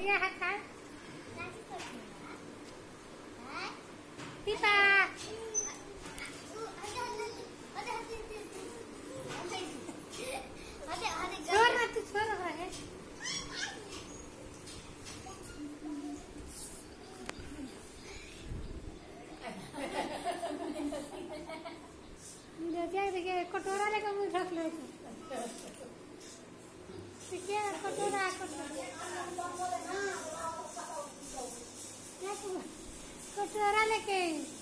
क्या है खा पिता छोड़ ना तू छोड़ रहा है देखिए कटोरा लेकर मुझे रख लो देखिए कटोरा कटोरा लेके